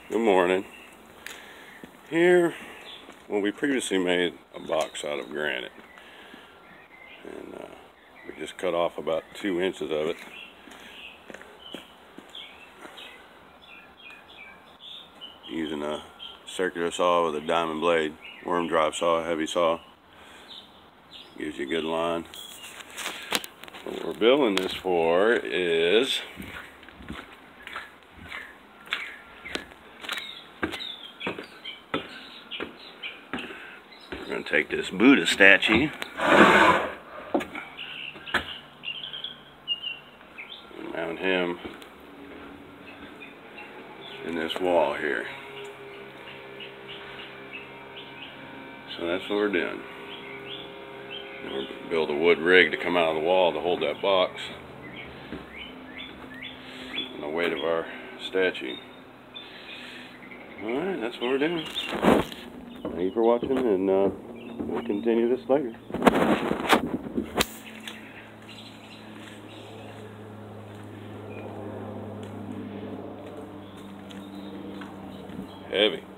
Good morning. Here, well, we previously made a box out of granite, and we just cut off about 2 inches of it. Using a circular saw with a diamond blade, worm drive saw, heavy saw. Gives you a good line. What we're building this for is we're going to take this Buddha statue and mount him in this wall here. So that's what we're doing. And we're going to build a wood rig to come out of the wall to hold that box and the weight of our statue. Alright, that's what we're doing. Thank you for watching, and we'll continue this later. Heavy.